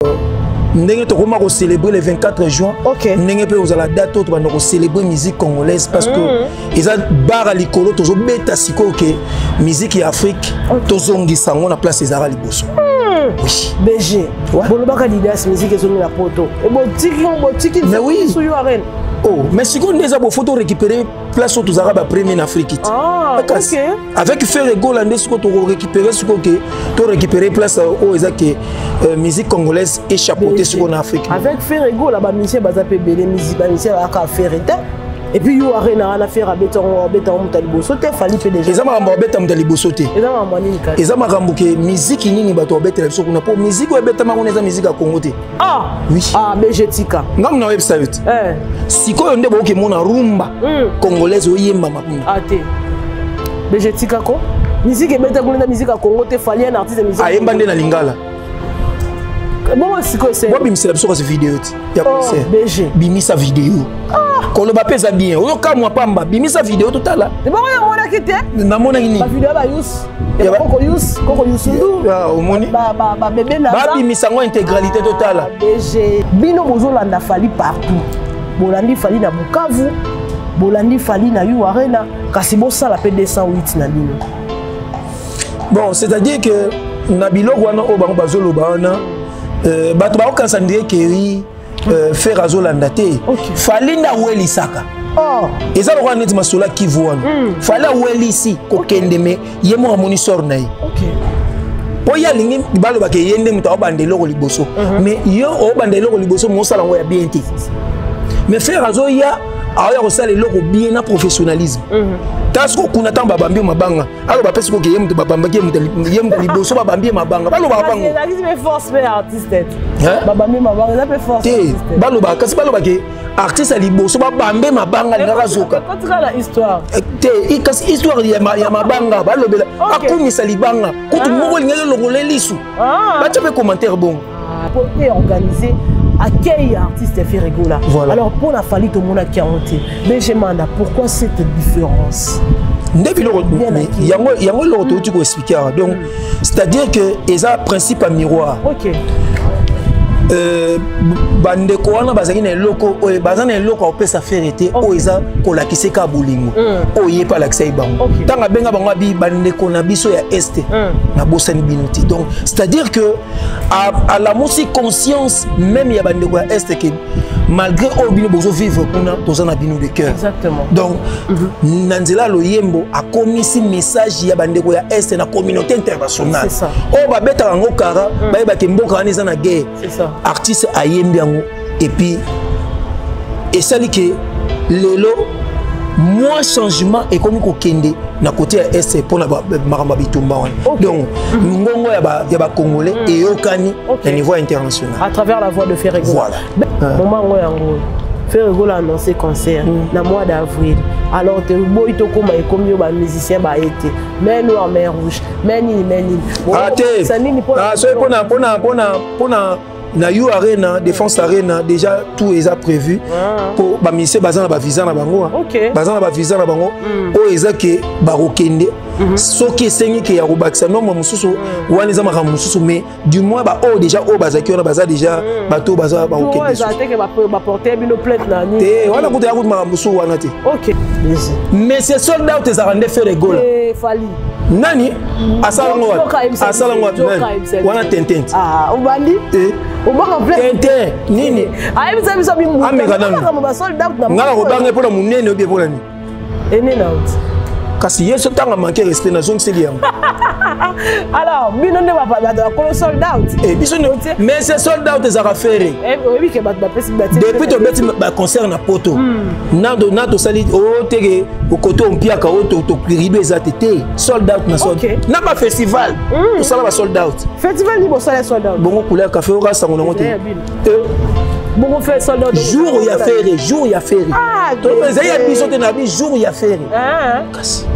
ndenge tokoma ko célébrer le 24 juin ndenge pe ozala date autre bana ko célébrer musique congolaise parce que eza bara likolo tozo beta siko ke musique ya Afrique tozongisa ngo na place ezara liboso oui BG bolobaka leaders musique ezongi na poto e botiki mais oui sur arène oh mais siko ndeza bo photo récupérer place autre zara ba premier en Afrique OK avec Ferrego là ndé siko to récupérer siko ke to récupérer place au eza ke musique congolaise échappotée sur en Afrique avec Ferrego là ba musicien bazape belé musique ba musicien aka ferreta et puis yo arena na faire beton mutaliboso te fali pe déjà ezama mba beta mutaliboso te ezama mwanini ka ezama kambuke musique nini bato beta la biso kuna po musique o beta makona eza musique ya Congo te oui BG tika ngam na website sikoyo nde boke mona rumba congolaise oyemba makuna te BG tika ko musique beta kuna musique ya Congo te fali un artiste musique ayemba nde na lingala bon sikoyo c'est bon bimisa biso ko vidéo ti ya concert BG bimisa vidéo koloba pesa bien oyo kamwa pamba bimisa vidéo totala bon ya mona kite na mona nini ba vidéo ba yus koko yusundu omoni ba bébé na ba bimisa ngo intégralité totala BG bino bozolanda fali partout bolandi fali na Bukavu bolandi fali na Yu Arena kasi bosala pe 208 na bino bon c'est-à-dire que na biloko wana o bango bazoloba wana bato ba okansa ndie keri faire azolanda te falinda welisaka eza lokwa neti masola Kivu wana fala welisi kokende me ye mo amoni sor na ye po ya lingi baloba ke yende muta obanda eloko liboso mais yo obanda eloko liboso mo sala ngo ya bien te mais faire azoya aya kosala eloko bien na professionnalisme tasko kuna tamba bambi mabanga alo bapesi ko ke yemu babamba ke yemu liboso babambi mabanga baloba bango la qui me force mais artiste babambi mabanga ça peut force baloba kasi baloba ke artiste liboso babambe mabanga ngaka zoka quand tu la histoire te kasi histoire ya mabanga balobela akumisa libanga kutu moko lingelo lokole lisu bacha pe commentaire bon pour organiser accueil artiste Ferrego là. Voilà. Alors pour la Fali tout le monde qui a honte. Mais je demande pourquoi cette différence? Il y a l'autre qui expliquer. Donc c'est-à-dire que ils ont principe à miroir. OK. Bandeko wana bazaki na eloko oyo bazana eloko opesa ferete oyo eza kolakisa ka bolingo oyo pa lakisa ibango tanga benga bango bi bandeko na biso ya este na bosani binuti. Donc c'est-à-dire que à la musique conscience même ya bandeko ya este que malgré oyo bino bozo vivre kuna tozana bino de cœur. Exactement. Donc nanzela loyembo a commis message ya bandeko ya este na communauté internationale. C'est ça. O ba beta ngo kara ba ba ke mboka wana eza na guerre. C'est ça. Artiste ayembi yango et puis et ça dit que lelo moins changement et comme ko kende na côté est pour na maramba bitumba wana. Donc ngongo ya ba congolais et yokani au niveau international à travers la voix de Ferrego. Voilà. Moment ngo yango Ferrego a annoncé concert na mois d'avril. Alors te boy to koma e komi yo ba musicien ba été mais noir mais rouge mais ni ça nini pona na Yu Arena Défense Arena déjà tout est prévu pour ba musicien bazana ba visa na bango bazana ba visa na bango o ezake ba rokende soki esengi ke ya robakisa nombre mususu wana eza maka mususu mais du moins ba o déjà o bazaki wana baza déjà bato baza ba rokende ça te que ba porter bino plainte na ni te wana kuta ya kuta maka mususu wana te mais c'est sold out ezaka nde Ferrego là Fali nani asalango wana Tintin ubandi ubaka Tintin nini ayibisa bisa bimu ameka nani ba sold out na ngala ko bange pona munene obi pona ni ene out kasi yeso tanga manquer respect na zone seli yango alors bino ne ba ko sold out biso mais c'est sold out ezaka ferré oui que ba pesi ba depuis to beti ba concert na poto nado sali o tege au côté ompiaka o to rido ezate te sold out na sold na ba festival to sala ba sold out festival ni bo sala sold out bongo couleur café o rasa ngono te bongo fait sold out jour ya ferré to ezali ya biso te na bi jour ya ferré kasi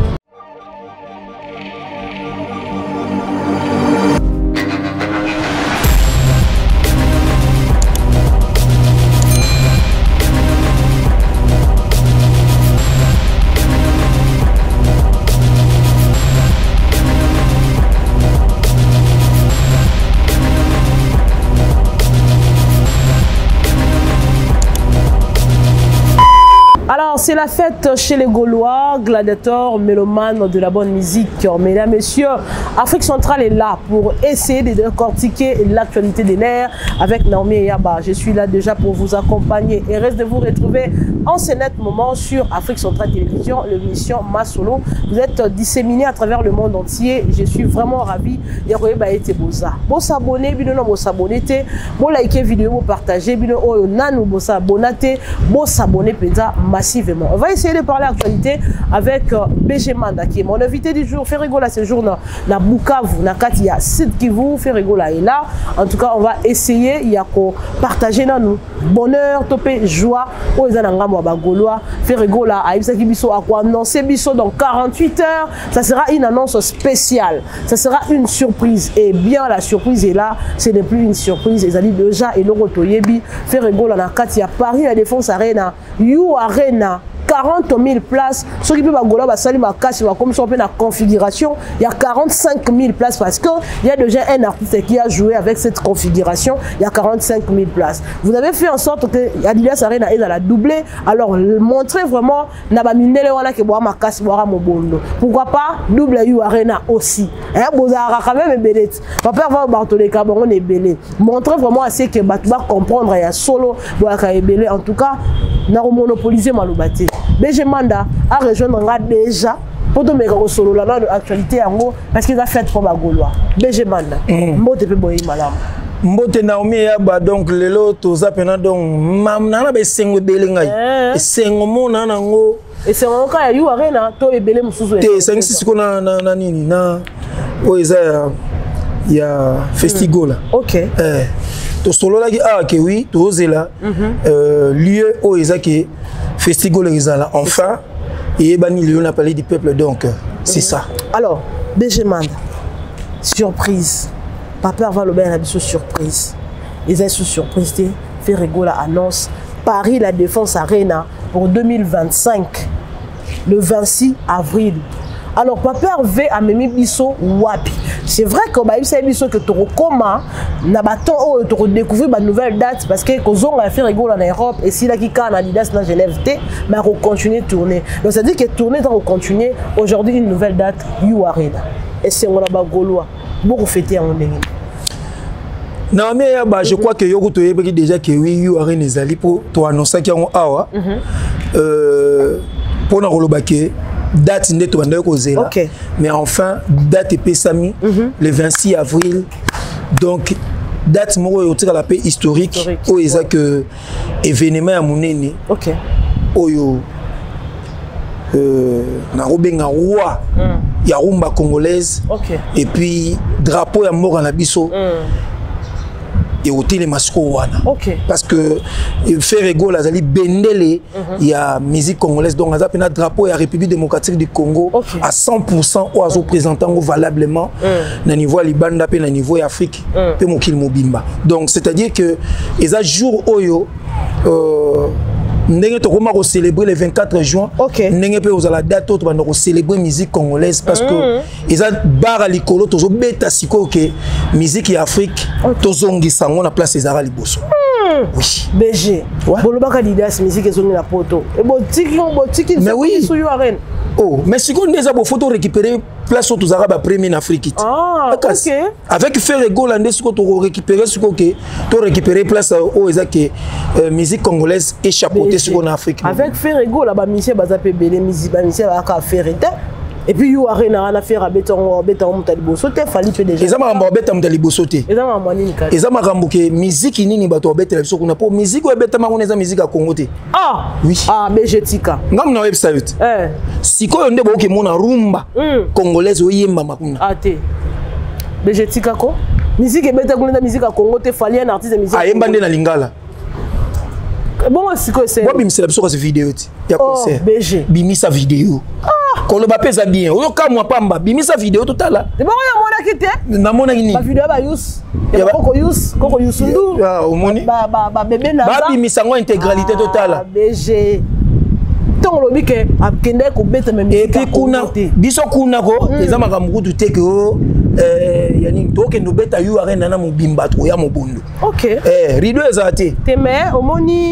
c'est la fête chez les Gaulois, gladiateurs, mélomanes de la bonne musique. Mesdames, messieurs, Afrique centrale est là pour essayer de décortiquer l'actualité des nerfs avec Naomi Eyaba. Je suis là déjà pour vous accompagner et reste de vous retrouver en ce net moment sur Afrique centrale télévision, l'émission Masolo. Vous êtes disséminés à travers le monde entier. Je suis vraiment ravi de vous s'abonner, vous s'abonner, vous liker vidéo, vous partager, vous s'abonner massivement. On va essayer de parler actualité avec BG Manda qui est mon invité du jour. Fait rigoler ce jour na Bukavu, na Katia, Sid Kivu, fait rigoler est là. En tout cas, on va essayer il y a partager dans nous bonheur, topé, joie. Aux Anangamo Bagolois, fait rigoler à Ibsaki Bisso à quoi annoncer Bisso dans 48 heures. Ça sera une annonce spéciale. Ça sera une surprise. Et bien la surprise est là. Ce n'est plus une surprise. Les alliés déjà et l'Oroto Yebi fait rigoler na Katia Paris, la Défense Arena, You Arena. 40 000 places. Ceux qui peuvent comme ça, la configuration, il y a 45 000 places parce qu'il y a déjà un artiste qui a joué avec cette configuration. Il y a 45 000 places. Vous avez fait en sorte que Adidas Arena est à la doubler. Alors, montrez vraiment pourquoi pas double You Arena aussi. Montrez vraiment à ce que tu vas comprendre. Il y a solo, en tout cas, n'a monopolisé Maloubati. BG Manda a rejoindre déjà pour te mettre au solo là dans l'actualité parce qu'il a fait pour ma Gaulois. BG Manda. Mbote pe boyi malam. Mbote Naomi Eyaba donc lelo toza pena donc mamna be sengo belengai. Sengo mona nango. Et c'est mon cas You Arena to ebele musuzu. Te sengi siko na nini na oiza ya festival là. OK. To solo là que oui, to zela lieu oiza que festival là enfin et bani Léon a parlé du peuple donc c'est ça. Alors BG Manda surprise papa va le bien la surprise ils sont surprise fait rigoler annonce Paris la Défense Arena pour 2025 le 26 avril. Alors papa veut amener biso wapi. C'est vrai que bah il biso que tu recommandes na baton oh tu redécouvrir ba nouvelle date parce que kozon a fait rigoler en Europe et si là qui can Adidas na Genève mais on continue tourner. Donc ça dit que tourner dans continuer aujourd'hui une nouvelle date You Arena. Et c'est on a ba Gaulois beaucoup fêter en ndenge. Non mais bah je crois que yoko to yebeki déjà que oui You Arena ezali pour toi annoncer qui on awa pour na rolobake date n'est pas là. Mais enfin date est pesami le 26 avril donc date moro yotika la paix historique où ils a que événement à monene oyo na robenga roi ya rumba congolaise et puis drapeau ya mort na biso et au télé masco wana parce que faire rigolo azali bendele il y a musique congolaise donc azap na drapeau ya République démocratique du Congo à 100% ou azo présentant valablement na niveau libanda pe na niveau Afrique pe mokil mobimba donc c'est-à-dire que les jour oyo ndenge to koma ko célébrer le 24 juin ndenge pe ozala date to bando ko célébrer musique congolaise parce que eza bar likolo tozo beta siko ke musique ya Afrique tozongi sango na place ezara liboso oui BG bolobaka Adidas musique ezongi na poto e botiki mais oui sur You Arena oh mais siko ndeza bo photo récupérer place aux arabes premier en Afrique avec faire rigolo ndé siko to récupérer siko ke to récupérer place au ezake musique congolaise échappée sur en Afrique avec faire rigolo là ba monsieur bazape belé musique ba monsieur ba ka faire et puis You Arena a fait à béton mutaliboso te fali pe déjà ezama mba beta mutaliboso te ezama mwanini ka ezama kambuke musique nini bato beta la biso kuna po musique o beta mangona eza musique a Congo te oui BG tika ngam na website sikoyo nde boke mona rumba congolaise o yemba makuna te BG tika ko musique e beta kuna musique a Congo te fali un artiste de musique yemba nde na lingala bon sikoyo c'est bon bimisa biso ko vidéo ti ya concert BG bimisa vidéo Quand le bapeza bien, on ka moi pamba, bimi sa vidéo totala. C'est bon ya mona kité. Na mona ni. Ba vidéo ba yus. Ya koko yusundu. Ah, omoni. Ba bébé na. Ba bimi sango intégralité totale. BG. Tant lobi ke akende ko beta même. Et puis kuna biso kuna ko eza makambu tu te ko yani to ke no beta You Arena na mobimba to ya mobondo. OK. Rido ezate. Te mais omoni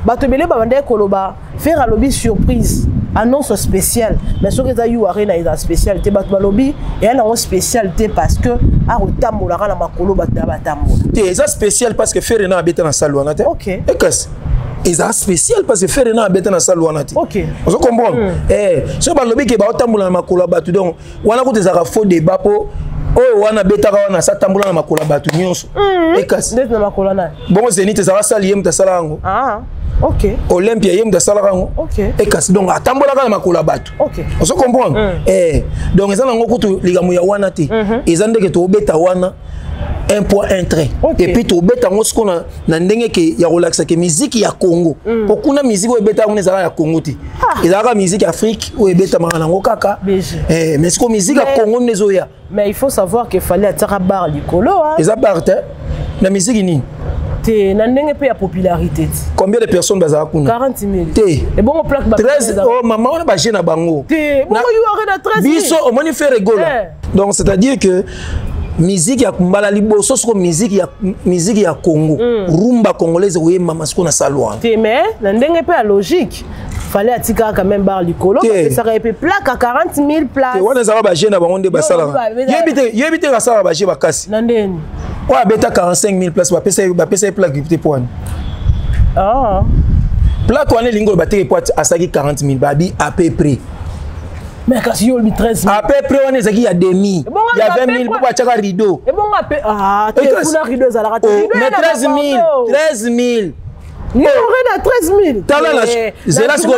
batobele babande koloba faire un lobby surprise annonce spéciale mais ce que ça you arena est spécialité bat lobby et elle a spécialité parce que a otambola na makolo batatambola et ça spécial parce que faire na abeta na salle wana te OK et qu'est-ce et ça spécial parce que faire na abeta na salle wana te OK vous comprenez so ba lobby ke ba otambola na makolo batu donc wana ko des faux débat po oh wana betaka wana sa tambola na makolo batu nyonso et qu'est-ce na makolo na bon Zénith ça va salir mta sala ngo OK. Olympia yem da salarango. OK. Et kasi donc atambola ka makolo batu. OK. On se comprend. Donc eza nango kutu ligamu ya wana te. Eza ndeke to beta wana un point un trait. Et puis to beta ngo siko na ndenge ke ya relaxa ke musique ya Congo. Pokuna musique o beta ngo ezala ya Congo te. Ezala musique Afrique o beta mangana ngo kaka. Mais siko musique ya Congo nezoya. Mais il faut savoir qu'il fallait attirer bar likolo hein. Eza parte na musique ni. Nandenge pe ya popularité. Combien de personnes bazala kuna? 40 000. Et bon on plaque 13 oh maman on ba jeune bango. Bon you arena 13 000. Biso on moni faire rigolo. Donc c'est-à-dire que musique ya kumbala liboso soko musique ya Congo. Rumba congolaise oui mama soko na salwa. Mais nandenge pe ya logique. Fallait attirer quand même bar likolo parce que ça aurait pu plaque à 40 000 places. On a ba jeune bango de basala. Yebite ka sala ba je bakasi. Nandeni. Ouais, bêta 45 000 places, pesa plaque de poids. Ah. Plaque on est lingo batterie poids à 40 000 babi à peu près. Mais quand il y a 13 000. À peu près on est il y a demi. Il y a 20 000 pour tchaka rideau. Et bon ah, tu as rideau ça la rate. Mais 13 000, 13 000. Il y aurait 13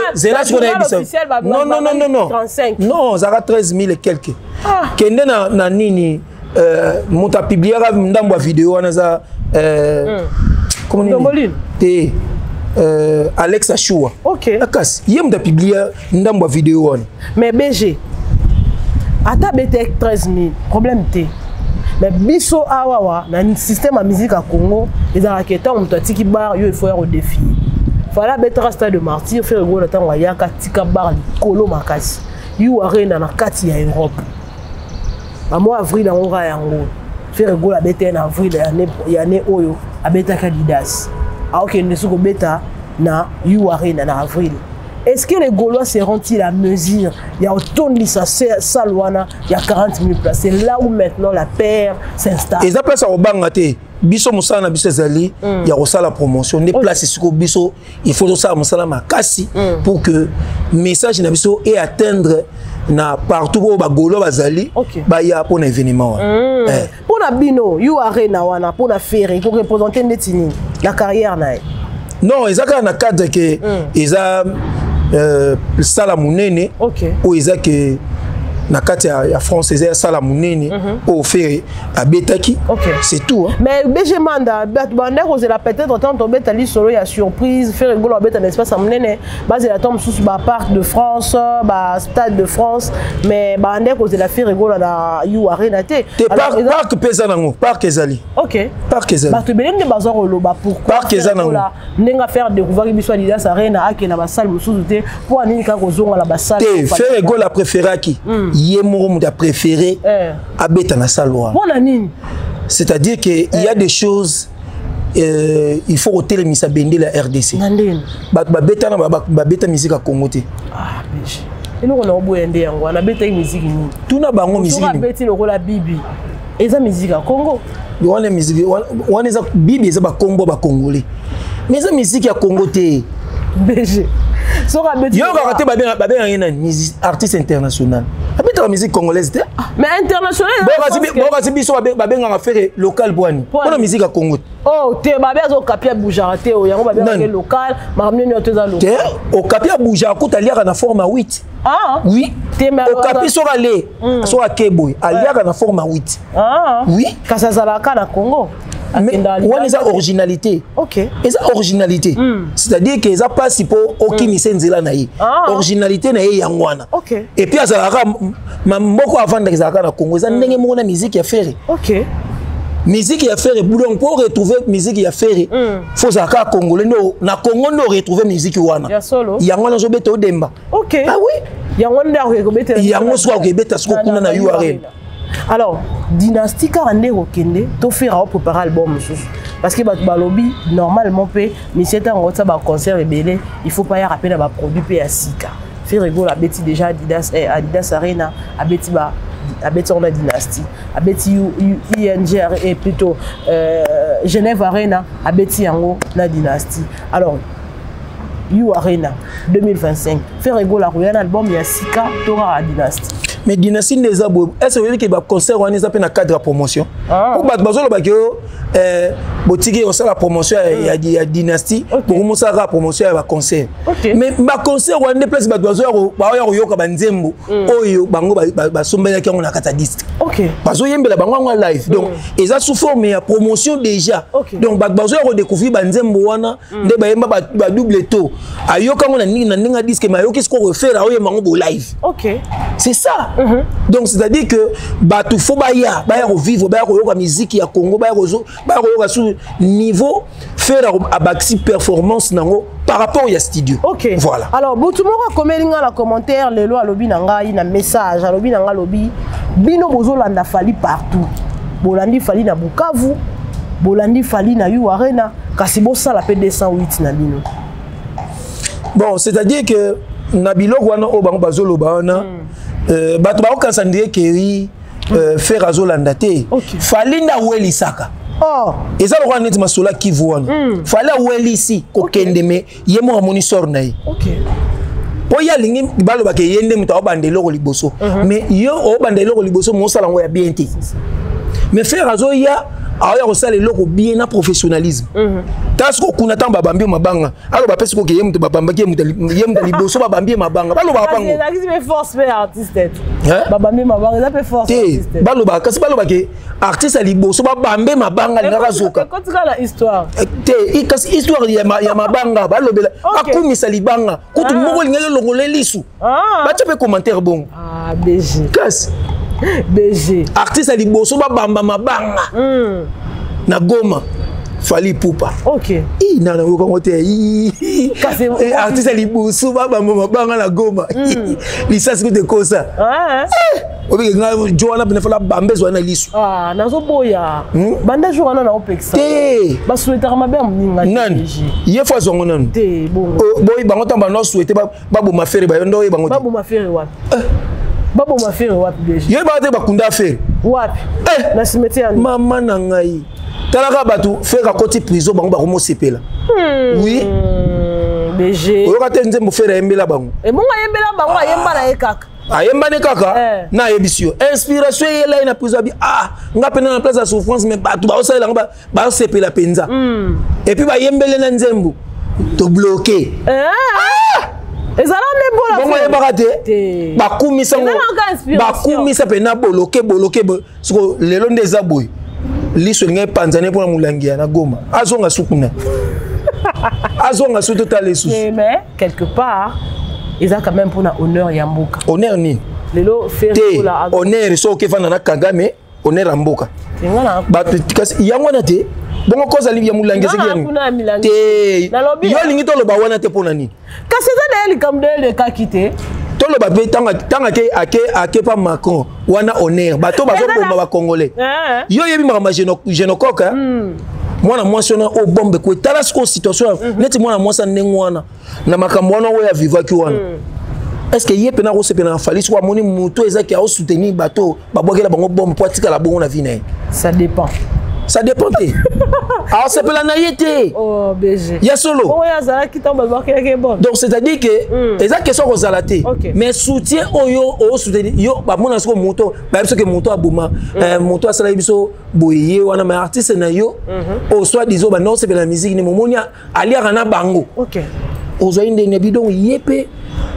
000. Non. 35. Non, ça va 13 000 et quelques. Kende na nini monta publié ndambo vidéo na za comment on Alex Ashua. OK. Akas, yem da publié ndambo vidéo on. Mais BG ata bete 13 000 problème té. Mais biso awawa na système à musique à Congo les arqueta on tiki bar yo il faut au défi. Fala betra stade de martyr faire go na tango ya ka tika bar kolo makasi. You arena na kati ya Europe. À mois avril on va yango faire go la bête en avril ya ne oyo abeta candidat ok ne soko beta na you arena na avril. Est-ce que les Gaulois seront-ils à mesure? Il y a autant de salwana, il y a 40 000 places. C'est là où maintenant la paire s'installe. Et ça place au bangate. Biso musana biso zali, il y a aussi la promotion. Des places sur biso, il faut ça musana makasi pour que message na biso et atteindre na partout où ba Gaulois bazali, ba ya pour un événement. Pour la bino, you arena wana pour la faire pour représenter netini la carrière na. Non, ezaka na cadre que eza sala munene ou eza que na kati ya France eza sala munene au faire abetaki c'est tout hein. Mais BG manda bande cause la peut-être tant tomber tali solo ya surprise faire rigolo abeta l'espace munene base la tombe sous ba parc de France ba stade de France mais bande cause la faire rigolo na you arena te parc pesa nango parc ezali parc ezali ba to belende bazoro loba pourquoi parc ezali nango nenga faire découvrir biso Adidas arena akena ba salle musuzu te pour anini ka kozonga la ba salle te faire rigolo la préféré qui Yemoro m'a préféré à Betana Salwa. C'est-à-dire qu'il y a des choses, il faut ôter les misa bende la RDC. Betana beta musique à Congo. Ah, et nous on a oublié on a beta musique ni. Tout na bango musique. On a beta le rôle la Bibi. Et ça musique à Congo. On a musique, on a Bibi ça ba Congo ba congolais. Mais ça musique à Congo té. BG. Il y a un artiste international. La musique congolaise. Mais international. Local pour la musique à Congo. Oh, tu es au Capia Boujarate, au local, au Capia Boujarate, tu as la forme à 8. Ah oui. Au Capia sur aller, sur la Keboy, à la forme à 8. Ah oui. Kasazalaka na Congo. Mais on a originalité. OK. Et ça originalité. C'est-à-dire que ça passe pour aucun misenzela naï. Originalité naï yangwana. OK. Et puis ça beaucoup avant de ça na Congo, ça ndenge mona musique ya faire. OK. Musique ya faire boulon pour retrouver musique ya faire. Faut ça ka congolais no na Congo no retrouver musique wana. Ya solo. Yangwana zo beta odemba. OK. Ah oui. Yangwana ko beta. Yangwana so ko beta sko kuna na URL. Alors, Dynastie Karande Rokende, tu fais préparer l'album. parce que bah lobby normalement peut mais c'est un autre bah concert rebelle il faut pas y rappeler à produit pe à sika fait rigolo abeti déjà Adidas Arena abeti ba abeti on a dynastie abeti ING et plutôt Genève Arena abeti yango na dynastie alors You Arena 2025 fait rigolo un album ya sika tora à dynastie mais dynastie des abo est-ce que que ba concert on est na cadre de promotion pour ba bazolo ba que botiki on la promotion ya dynastie pour mo ça la promotion ya concert mais ba concert on est place ba bazolo ba yo ka banzembo oyo bango ba sombela ki on na kata disque OK bazo yembela bango en live donc eza sous forme ya promotion déjà donc ba bazolo découvrir banzembo wana nde ba yemba ba double taux ayo ka on na ninga disque mais ayo qu'est-ce qu'on refaire ayo bango bo live OK c'est ça. Donc c'est-à-dire que il faut vivre la musique ya Congo sous niveau faire à baxi performance par rapport au studio. OK. Voilà. Alors tout le monde comment la commentaire les lois lobby nanga ina message lobby nanga lobby bino bozolanda fali partout. Bolandi fali na Bukavu, bolandi fali na You Arena, kasi bo sala pe 208 na bino. Bon, c'est-à-dire que Nabilo wana o bango bazolo baona bato ba okansa ndie keri faire azolanda te falinda weli saka eza lo neti masola kivu wana fala weli ici kokende me yemo amoni sor na ye po ya lingi balo ba ke yende muto obandelo ko liboso mais yo obandelo ko liboso mo sala ngo ya bien te mais faire azoya aoya kosala eloko bien na professionnalisme tas ko kuna tamba bambi mabanga alo ba pesi ko ke yemuto babamba ke yemuto liboso babambi mabanga balo ba bango c'est la force mais artiste babambi mabanga ça peut force artiste balo ba kasi balo ba ke artiste liboso babambe mabanga ngaka zoka quand tu la histoire te kasi histoire ya mabanga balo bela akumisa libanga kutu moko lingelo longole lisu ba tsepe commentaire bon BG kasi BG artiste liboso babamba mabanga na Goma Fali Poupa. OK. Nana ko ngote artiste liboso babamba mabanga na Goma. Lisasi ko de kosa. Obi nga Joana bena fala bambezo na lisu. Nazo boya. Banda Joana na opexa. Ba souhaiter mabe mninga. Nani? Ye fois zongo nanu. Te bon. Boy bango tamba no souhaiter babu mafere ba ndo bango. Babu mafere wapi? Babu mafere wapi déjà? Ye ba te bakunda affaire. Wapi? Na cimetière. Mama na ngai. Talaka batu faire côté prison bango ba komo sepela. Oui. BG. Oyo ka te nzembo faire embela bango. E monga yembela bango ayemba na ekaka. Ayemba ne kaka na yebisio. Inspiration yela ina prison bi nga pena na place de souffrance mais batu ba osala ba sepela penza. Et puis ba yembele na nzembo. To bloquer. Ezala ne bola. Bongo yeba te. Ba kumisa ngo. Ba kumisa pe na bloquer siko lelo ndeza boy. Liso ngai panzane pour mulangia na Goma. Azonga sukuna. Azonga su total sous. Mais quelque part, ils ont quand même pour na honneur ya mboka. Honneur ni. Lelo faire pour la honneur so ke fana na Kagame, honneur ya mboka. Ba kasi yango na te. Bongo koza li ya mulangia ziki. Te. Yo lingi to lo ba wana te pona ni. Kasi za na comme de ka kité. Tout le babé tanga ke pas Macron wana honneur bato bazo bomba ba congolais yo yebi mama genokoka mwana mwasi na o bombe ko tala sko situation neti mwana mwasi ndengwana na makambo wana oya vivaki wana est-ce que yepe na ko sepena fali so moni muto ezaki a soutenir bato babokela bango bombe pratique la bongo na vie na ça dépend. Ça dépend. Alors c'est pour la naïveté. Oh BG. Il y a solo. Oh ya zala qui tombe bon. Donc c'est-à-dire que les question aux zalaté. Mais soutien au soutien yo ba mona so moto ba biso que moto abuma moto asala biso boyé wana mais artiste na yo au soit disons ba non c'est la musique ni momonia ali ana bango. OK. Ozo inde ne bidon yepé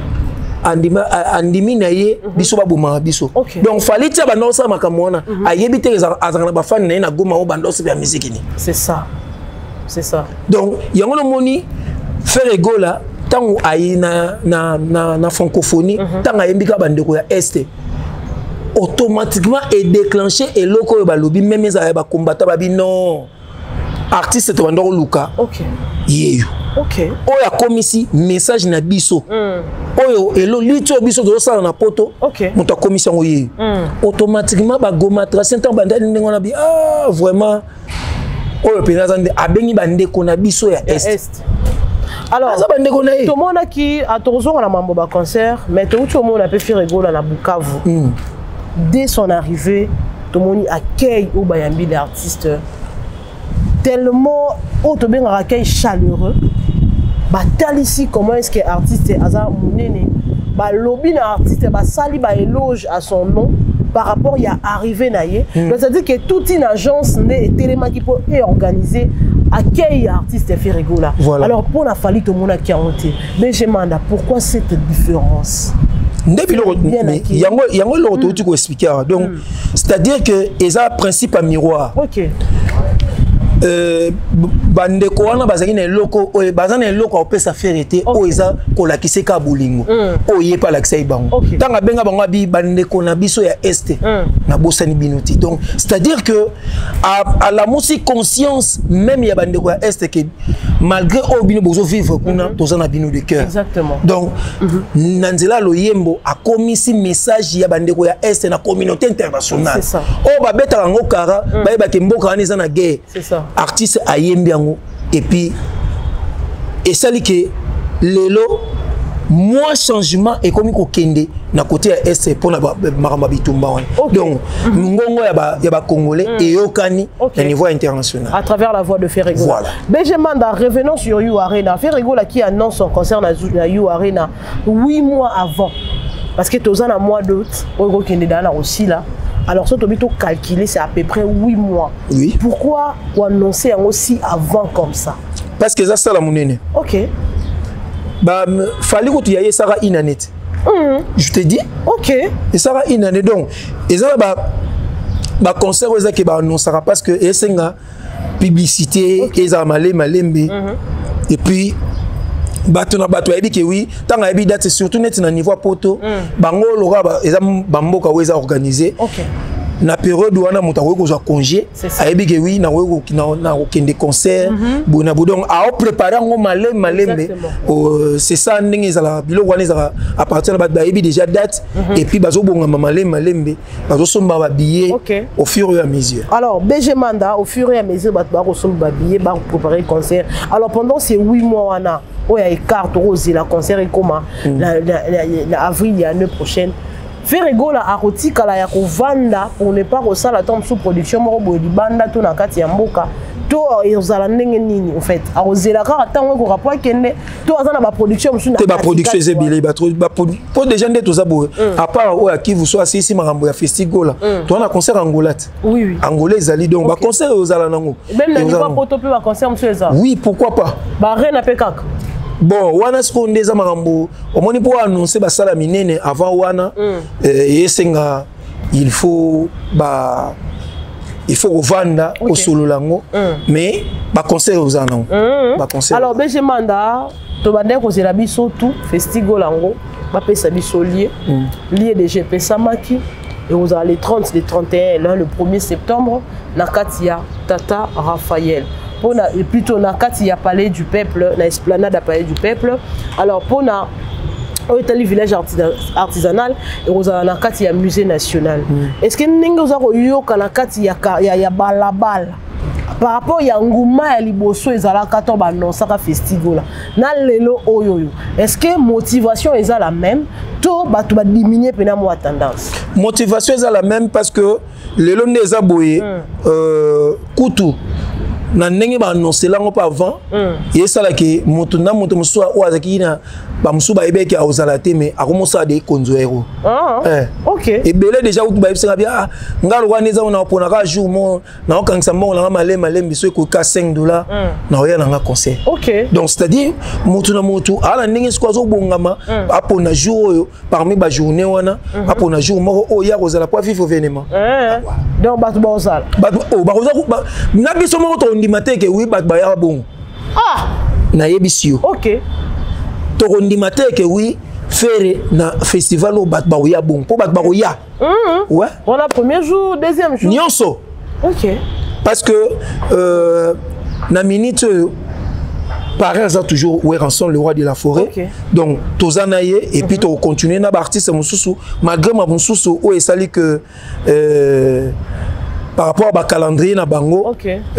andimi na ye biso babuma biso. Donc fallait tia ba non ça makamona ayebi te azana ba fan na Goma o bando se ba musique ni. C'est ça. C'est ça. Donc yango no moni faire egola tango ayi na francophonie tango ayembika bandeko ya est automatiquement est déclenché et loko ba lobi même za ba combattant ba bi non artiste to bando luka. OK. Yeyo. OK. Oya komisi message na biso. Oyo elo lito biso do sala na poto. OK. Muta commission oye. Automatiquement ba Goma tracé tant banda ndengona bi vraiment oyo pena zande abengi bandeko na biso ya est. Alors, tout le monde qui a toujours un mambo concert, mais tout le monde a pu faire rigoler à Bukavu. Dès son arrivée, tout le monde accueille au Bayambi les artistes tellement au bien un accueil chaleureux. Bah tel ici comment est-ce que artiste Azar Mounene bah lobby l'artiste bah sali bah éloge à son nom par rapport il y a arrivé naïe. C'est-à-dire que toute une agence n'est tellement qui peut organiser accueil artiste fait rigola. Voilà. Alors pour la famille tout le monde qui a honté. Mais je me demande pourquoi cette différence. Il y a un autre truc à expliquer. Donc c'est-à-dire que ils ont un principe à miroir. OK. Bandeko wana bazaki na eloko oyo bazana eloko opesa ferete oyo eza kolakise ka bolingo oyo pa lakisa ibango tanga benga bango bi bandeko na biso ya este na bosani binoti. Donc c'est-à-dire que à la musique conscience même ya bandeko ya este que malgré oyo bino bozo vivre kuna tozana bino de cœur. Exactement. Donc nanzela loyembo a komisi message ya bandeko ya este na communauté internationale. C'est ça. O ba beta ngo kara ba ba ke mboka wana eza na guerre. C'est ça. Artiste ayembiango et puis et ça dit que lelo moins changement et comme ko kende na côté est pour na maramba bitumba wana. Donc ngongo ya ba congolais et yokani au niveau international à travers la voix de Ferrigo. Voilà. Benjamin, revenons sur You Arena. Ferrigo là qui annonce son concert na You Arena 8 mois avant parce que tozana na mois d'août au kende dana aussi là. Alors, ce que tu as calculé, c'est à peu près 8 mois. Oui. Pourquoi on annoncer aussi avant comme ça? Parce que ça, la monnaie. Ok. Bah, fallait que tu y ailles ça une année. Je te dis. Ok. Et ça va une année. Donc, et ça va, bah, concert, qui va annoncer parce que et c'est une publicité, et ça malé malembe. Et puis, bato na bato yebi ke oui tanga yebi date surtout net na niveau poto bango loka ba eza bamboka weza organiser na période wana muta ko zo congé yebi ke oui na weko na okende concert bona bodon a préparer ngo malembe c'est ça ndenge za la bilo wana za à partir de ba yebi déjà date et puis bazo bonga malembe bazo somba ba billet au fur et à mesure. Alors Benjamin au fur et à mesure bato somba billet ba préparer concert. Alors pendant ces 8 mois wana il y a carte rose la concert et comment avril il y a l'année prochaine Ferrigo la aroti kala ya ko vanda pour ne pas que la tombe sous production mo bo di banda to na kati ya mboka to ezala ndenge nini en fait arozela ka tango ko rapport kende to azana ba production musu na te ba production ezebile ba pour déjà ndeto za bo à part o qui vous soit ici marambo ya festival to na concert angola. Oui angolais ezali donc ba concert ezala nango même na niveau poto pe ba concert musu ezala. Oui, pourquoi pas. Ba rena pe kaka. Bon, wana skonde za marambo omoni po annoncer ba sala minene avant wana yesenga il faut revendre au solo lango mais ba conseil aux anons ba conseil. Alors Benjamin to bande ko zela biso tout festival lango ba pesa biso lié de GP Samaki et vous allez les 30 les 31 là le 1er septembre na Katia Tata Raphaël. Et plutôt na kati ya palais du peuple na esplanade à palais du peuple. Alors pour na au village artisanal et vous avez na kati ya musée national. Est-ce que ningo za ko yoka na kati ya balabala par rapport ya nguma ya liboso ezala kato ba non saka festival na lelo oyoyo est-ce que motivation est la même to batu ba diminuer pena mo tendance motivation est la même parce que lelo neza boye kutu na ndenge ba annoncer lango pas avant et ça là que moto muso o azaki na ba musu ba ebeki a ozalate mais akomosa de konzoero OK et belé déjà ou ba ebisa bien ngalo wana eza na pona ka jour mo na okangisa mbongo na malembe so ko ka $5 na oya na concert. OK donc c'est-à-dire moto na moto ala ndenge sko zo bongama apona jour oyo parmi ba journée wana apona jour moko oya kozala pour vivre événement donc batu ba ozala batu ba kozala na biso moko to ndimate ke oui bat baya bon na yebisio. OK to ndimate ke oui faire na festival au bat baoya bon pour bat baoya ouais voilà premier jour deuxième jour nyonso. OK parce que na minute par exemple toujours ouais rançon le roi de la forêt donc tozanaye et puis to continuer na artiste mususu malgré ma mususu o esali que par rapport à calendrier na bango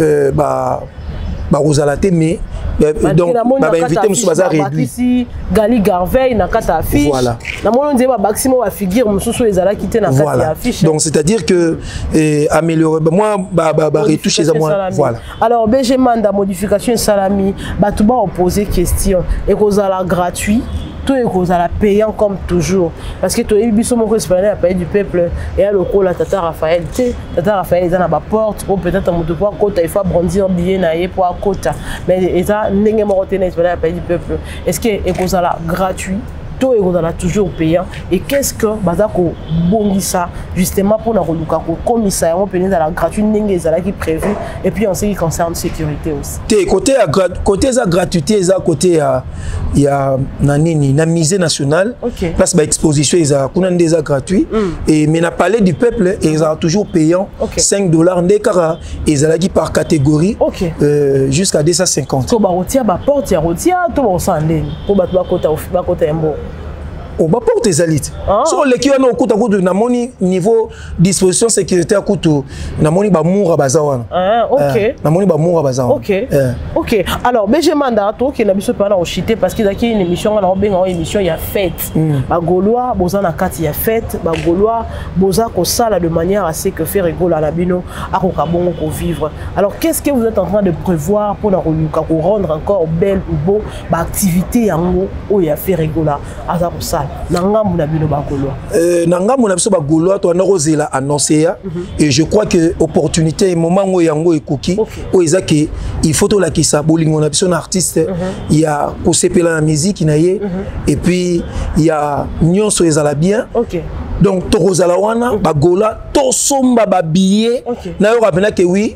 Rosalate mais donc invité monsieur bazar réduit Gali Garveille na kata affiche voilà na mono nzeba maximo wa figure mususu ezala kité na kata affiche donc c'est-à-dire que améliorer moi retoucher ça moi voilà alors BG Manda modification salami batuba opposer question et kozala gratuit tout est kozala payant comme toujours parce que to biso moko espérer à payer du peuple et à loko la tata Raphaël ils na ba porte ou peut-être moto pour kota il faut brandir billet na ye pour kota mais ça ndenge moko tena espérer à payer du peuple est-ce que et kozala gratuit tout est toujours payant et qu'est-ce que bazako bongisa justement pour na koluka ko commissaire on peut dans la gratuité ndenge ezala qui prévu et puis en ce qui concerne sécurité aussi côté ça gratuité ça côté il y a nanini na musée national place ba exposition ezala kuna ndeza gratuit et mais na palais du peuple ezala toujours payant $5 ndekara ezala qui par catégorie jusqu'à 250 to ba rotia ba porte ya rotia to ba sandeni pour ba kota yambo on va porter les élites. Sur les qui ont au côté de namoni niveau disposition sécuritaire couteau namoni ba moura bazawana. Namoni ba moura bazawana. OK. Alors BG Manda to qui na biso parler au chité parce qu'il y a une émission on a bien une émission il y a fête. Ba Gaulois boza na kati ya fête, ba Gaulois boza ko sala de manière à ce que faire rigolo à la bino a ko kabongo ko vivre. Alors qu'est-ce que vous êtes en train de prévoir pour rendre encore belle ou beau ba activité yango o ya faire rigolo à ça ko sala. Nangambu na bino ba Gaulois. Nangambu na biso ba Gaulois to na rozela annoncé et je crois que opportunité moment où yango ekoki o ezaki il faut to la kisa bolingo na biso na artiste il y a ko sepela na musique na ye et puis il y a nyonso ezala bien. Donc to rozala wana ba Gaulois to somba ba billet na yo rapena que oui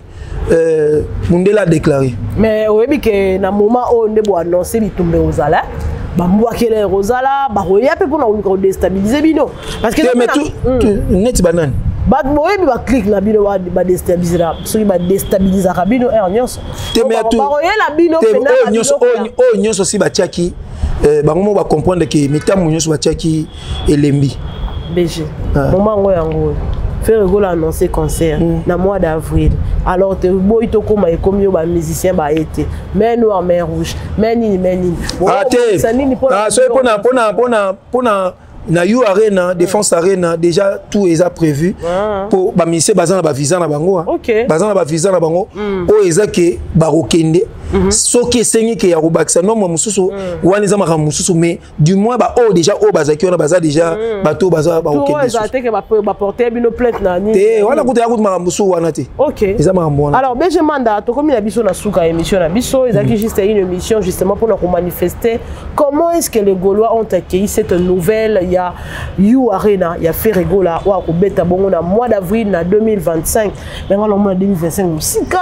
Mundela a déclaré. Mais oui que na moment où on a annoncé bitumbe ozala bambouakele rozala baroya pe pona on déstabiliser bino parce que mais tout net banane ba moyebi ba click na bino ba déstabiliser soki ba déstabiliser ka bino nyonso mais tout baroya la bino pena nyonso si batiaki bango ba comprendre que mitamu nyonso batiaki elembi BG moment ngo yango faire rigolo annoncer concert na mois d'avril alors te boy to koma e comme yo ba musicien ba été mais noir mais rouge mais nini ça nini pona na You Arena Défense Arena déjà tout est prévu pour ba musicien bazana ba visa na bango bazana ba visa na bango o ezake barokende soki esengi ke ya robakisa no mo mususu wani za maka mususu mais du moins ba o déjà o bazaki on baza déjà bato baza ba okende so que ba porter bino plainte na ni te wana kuta ya kuta maka mususu wana te eza maka mbona alors BG Manda to comme la biso na suka émission na biso ezaki juste une émission justement pour nous manifester comment est-ce que les Gaulois ont accueilli cette nouvelle. Il y a You Arena il y a fait rigola wa ko beta bongo na mois d'avril na 2025 mais on mois 2025 musika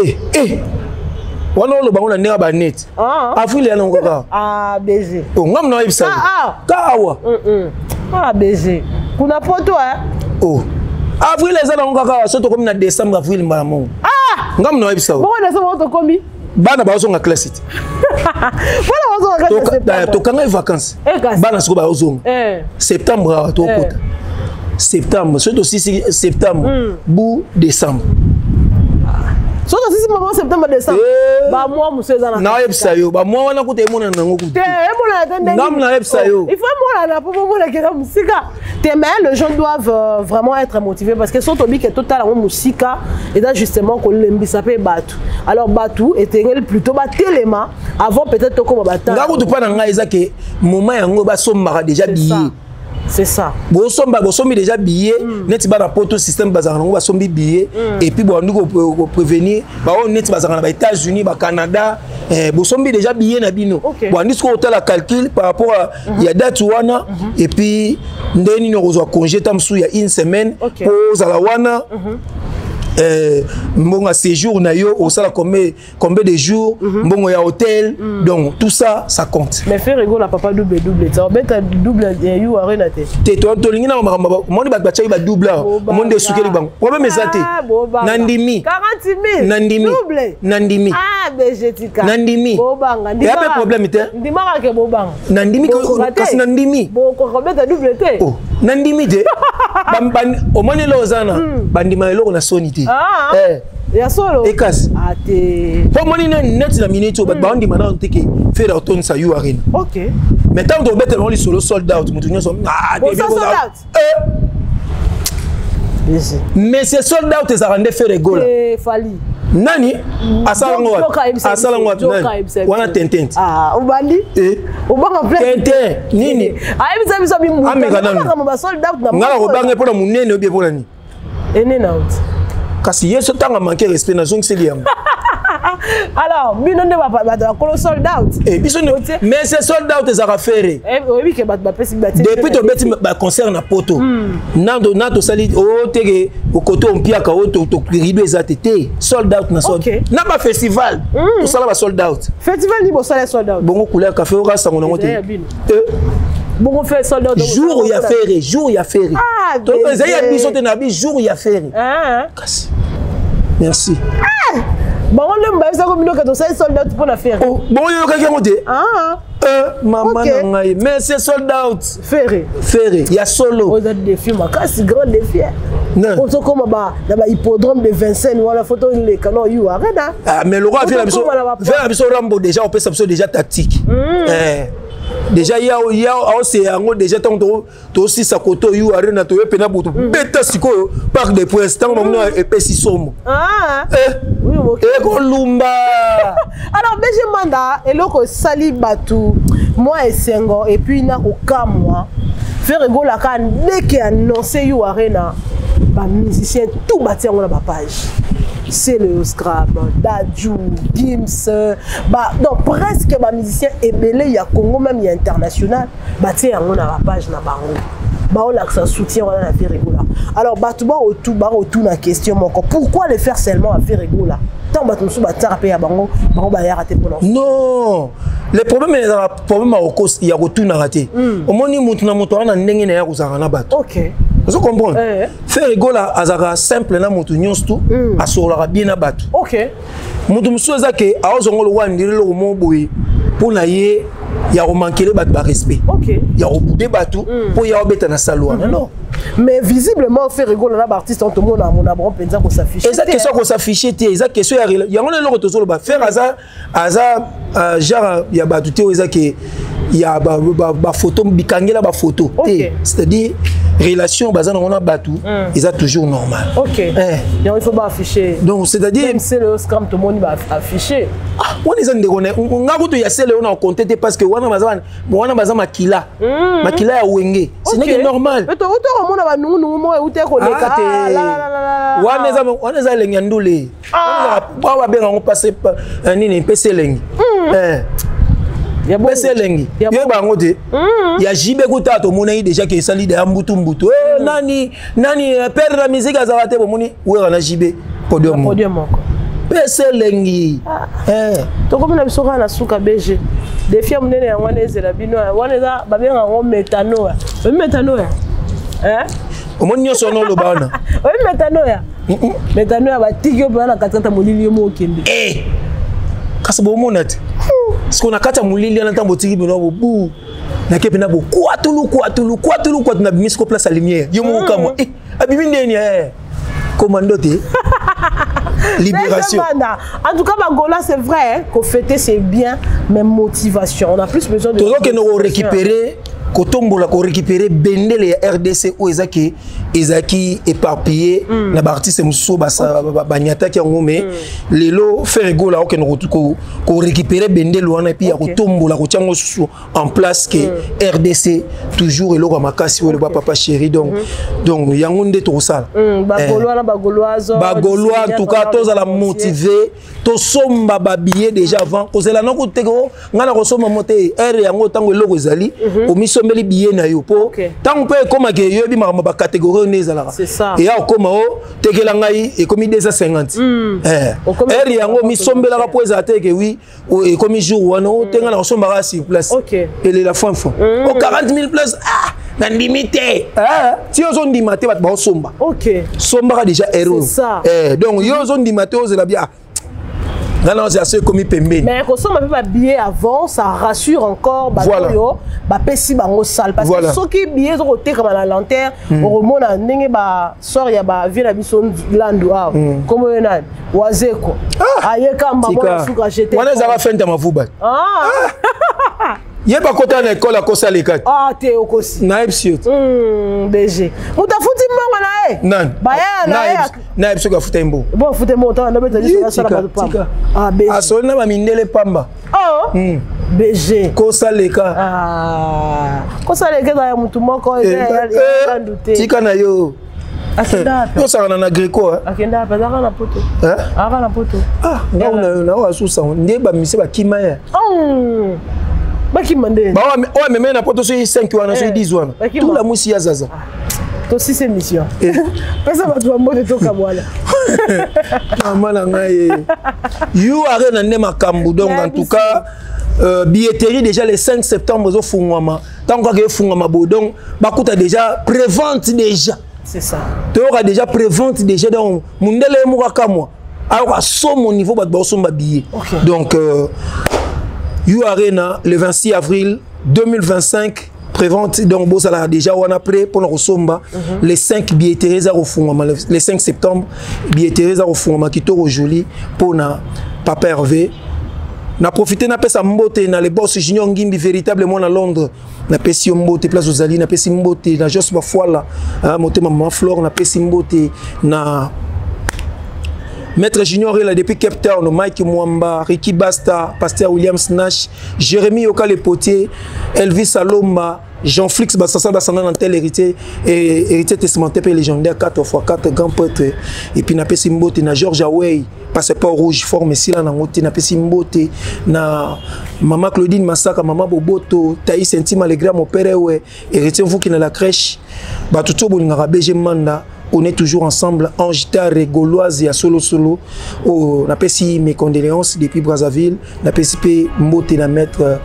wana lo bango na ndeka ba net avril ya ngoko BG ngam na ibisa kawa BG kuna poto avril eza na ngoko so to komi na décembre avril mbala mo ngam na ibisa bon na so to komi bana bazo nga classe it bana bazo nga classe to kanga vacances bana siko bazo septembre to kota septembre surtout si septembre bout décembre surtout si maman septembre décembre ba moi monsieur zana na yebsa yo ba moi wana kuta emona nango kuta ngam na yebsa yo il faut moi la pour la kera musika mais les gens doivent vraiment être motivés parce que surtout bi que total en musika et là justement ko lembisa pe batu alors batu était plutôt ba téléma avant peut-être comme bata ngako tu pa na nga ezake moment yango ba sombara déjà billet. C'est ça. Bosombi déjà billet, net ba na poto système bazana ngo basombi billet et puis bon nous ko prévenir ba on net bazana ba États-Unis ba Canada bosombi déjà billet na bino. Bon ni ce hôtel à calcul par rapport à il y a date wana et puis ndeni no rozwa congé tamsu ya une semaine pour za wana mbongo séjour na yo au sala combien de jours mbongo ya hôtel donc tout ça ça compte mais faire rigolo la papa double ça beta double You Arena te to lingi na moni ba tchai ba double monde sukeli bango problème ezate nandimi 40 000 nandimi nandimi BG tika nandimi bobanga ndima ya problème te ndima ka ke bobanga nandimi kasi nandimi boko beta double te Nandimi te. Au moins les lozana. Bandima eloko na sonité. Ya solo. Ekas. Ate. Pour moi ni net na minute au bandi mana on teke faire automne sa you arena. OK. Mais tant de bête on li solo sold out mutu nyoso. Ah, sold out. Mais c'est sold out et ça rendait faire les goals. Fali. Nani asalango nani wana Tintin. Ah, ubandi? Ubanga plein. Tintin nini? Ayi bisa bimu. Ngala sold out na. Ngala ko bange pour munene ou bien pour nani? Enen out. Kasi yeso tanga manquer respect na zong seliam. Alors, bino ne va pas sold out. Mais c'est sold out ça va faire. Oui que ba pesi ba. Depuis to beti ba concert na poto. Nando sali o tege au côté on piaka o to rido ezatete sold out na sold. Na ba festival. To sala ba sold out. Festival ni bo sala sold out. Bongo couleur café o rasta ngona ngote. Bon fait sold out. Jour il y a ferré, jour il y a ferré. Ah, donc les ayants biso te na bi jour il y a ferré. Merci. Bon, on aime ça comme nous quand on s'est sold out pour la faire. Bon, il y a quelqu'un qui maman mais c'est sold out. Ferré. Il y a solo. On a des films, c'est grand défi. On se comme dans hippodrome de Vincennes ou la photo les canons you arrête. Ah mais le roi fait la mission Rambo déjà on peut s'absorber déjà tactique. Déjà il y a aussi déjà tant to aussi sa koto you arena to pena butu beta siko par des points tant on a épais somme. Oui OK. Et Kolumba. Alors BG Manda et loko sali batu moi et Sengo et puis na oka moi faire rigolo la kan dès qu'il annoncé you arena ba musicien tout bâti on a ba page. C'est le Scrap, Dadju, Gims, donc presque les musiciens ébélés, il y a Congo, même il y a international, tiens, on a la page na bango. On a ça soutien, on a la faire rigolo. Alors, tout la question, pourquoi le faire seulement à faire rigolo? Tant que tu as à bango, va rater pour non, le problème est le problème au cause, il y a retour à rater. Au moins, il y a un n'engagé à la battre. Ok. Vous comprenez? Faire rigolo à simple na mutu nyonsto asola bien na batu. OK. Mutu musoza ke aozongolo wandire lo moboyi pour na ye ya manquer batu ba respect. OK. Ya obude batu pour ya obeta na salwa. Non. Mais visiblement faire rigolo na artiste tout le monde a mon abron penza ko s'afficher. Eza question ko s'afficher te, eza question ya ngone lo to solo ba faire aza genre ya batu te eza ke ya ba photo bikangela ba photo. C'est-à-dire relation bazana on a battu ils a toujours normal. OK. Il faut pas afficher. Donc c'est-à-dire même c'est le scam tout le monde va afficher. On est en déconner on a goûté ya celle on a compté parce que wana bazana makila ya wenge ce n'est que normal. Mais toi on a nous moi ou te connecté wana za lengi ndule wana ba benga on passer nini PC lengi pese lengi yo bango te ya jibe kuta to mona déjà que sali de mbutu nani perdre la musique azawate bo moni we na jibe podium pese lengi to comme na biso na suka BG défi munene ya wana ezela bino wana za ba benga ngo metano omoni nyoso no lo bana metano ya batikyo bana katata molili mo okende kasi bo monate ce qu'on a kata mulili na tambo tiki bino bu na kepe na bo kwatulu na bimisco place à lumière yo mo kamo abimi ndeni commando te libération. En tout cas Bagola c'est vrai qu'on fêter c'est bien mais motivation on a plus besoin de toujours que nous récupérer kotombola ko récupérer bendele ya RDC ou ezaki éparpillé na artiste muso ba nyata ki ngome lelo faire gola o ke no ko récupérer bendele wana puis ya kotombola ko tiango susu en place que RDC toujours eloko makasi ou le papa chéri donc yango nde to sala bagolois en tout cas tous à la motiver to somba ba billet déjà avant kozela na ko teko ngana ko soma moté R yango tango eloko ezali o miso mbeli billet na yo po tant peut comme que yo bi ma catégorie nezala c'est ça et comme o tekela ngai et comme 250 R yango mi sombela ka po ezate que oui et comme jour wana o tenga na somba sur place et la fin au 40 000 places na limité si on zone dimate bat ba somba somba déjà héros donc yo zone dimate ozela bien Non, c'est assez comme pembé. Mais quand on m'a fait billet avant, ça rassure encore. Voilà. Bah pessi bango sale parce Voilà. que ceux qui billets sont côté comme la lanterne, au remonte à n'engue bah sort ya bah vient la bison landu ah comme on a wazeko. Aïe quand maman souka jeter. On a déjà fait un mavouba. Il y a pas côté à l'école à Kosa Lekat. Ah t'es au Kosi. Naïb siot. BG. Mouta fouti mama na eh. Non. Bah ya naïb siot ka fouta imbo. Bon fouti mo temps na beta juste ça la pamba. Ah BG. Ah so na ba mindele pamba. Oh. BG. Kosa Leka. Ah. Kosa Leka ya mutu moko ya ndute. Tika na yo. Akenda. Yo ça na Greco hein. Akenda pa na poto. Hein? Aka na poto. Ah, na wa susa ndé ba mise ba kimaya. Baki mandé. Bah ouais mais na poto so 5 wana so 10 wana. Tout la musi ya zaza. To si c'est mission. Pesa ba tu mode to kabwala. Maman na ngai. You are na ne makambu donc en tout cas billetterie déjà le 5 septembre zo fungwama. Tant que fungwama bodong bakuta déjà prévente déjà. C'est ça. Tu auras déjà prévente déjà donc mundele mukaka moi. Alors à son niveau ba somba billet. Donc You Arena le 26 avril 2025 prévente donc bon ça là déjà on a prêt pour le somba les 5 billetteries à refondre les 5 septembre billetteries à refondre qui toro joli pour na Papa Hervé na profiter na pesa mbote na les boss junior ngimbi véritablement à Londres na pesi mbote place aux ali na pesi mbote na Jos Bafoila monter maman Flore na pesi mbote na Maître Junior là depuis Cape Town, Mike Mwamba, Ricky Basta, Pasteur William Snash, Jérémy Yoka le Potier, Elvis Salomba, Jean-Flix Bassassa Bassana dans tel héritier et héritier testamentaire légendaire 4x4 grand prêtre et puis na pesi mbote na George Away passeport rouge forme ici là na ngote na pesi mbote na maman Claudine Massaka maman Boboto Taïs Intima le grand mon père ouais héritier vous qui na la crèche ba tout bolinga BG Manda. On est toujours ensemble en guitare gauloise et à solo. On a payé mes condoléances depuis Brazzaville. On a payé Mbote la maître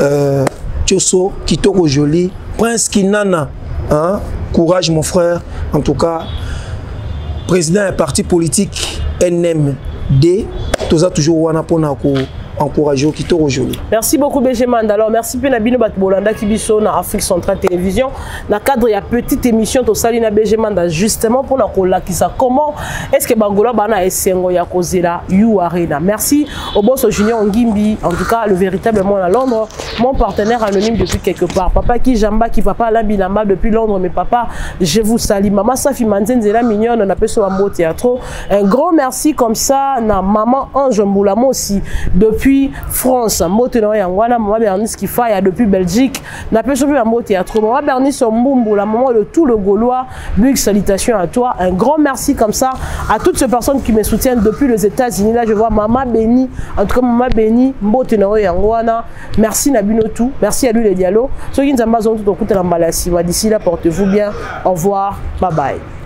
Tioso, Kitoko Joli, Prince Kinana. Hein? Courage mon frère. En tout cas, président d'un parti politique NMD. Tout ça toujours wana pona ko encourager Kitoko Joli. Merci beaucoup BG Manda. Alors merci Penabino Batbolanda Kibiso na Afrique Centrale Télévision. Na cadre ya petite émission to sali na BG Manda justement pour na kolakisa comment est-ce que Bangola bana esengo ya kozela You Arena. Merci au boss Junior Ngimbi en tout cas le véritablement à Londres, mon partenaire anonyme depuis quelque part. Papa qui Jamba qui papa la Bilamba depuis Londres mais papa je vous salue. Maman Safi Manzenzela mignonne on appelle sur un théâtre. Un grand merci comme ça na maman Ange Mboulamo aussi depuis France, Moteno Yangwana, Maman Bernice qui faille depuis Belgique, n'a pas chopé un mot théâtre. Maman Bernice Mbumbu, la maman de tout le Gaulois, big salutations à toi. Un grand merci comme ça à toutes ces personnes qui me soutiennent depuis les États-Unis. Là, je vois Maman Béni, en tout cas Maman Béni, Moteno Yangwana. Merci Nabinotou, merci à lui les dialogues. Ceux qui nous ont tout écouté la maladie. D'ici là, portez-vous bien. Au revoir, bye bye.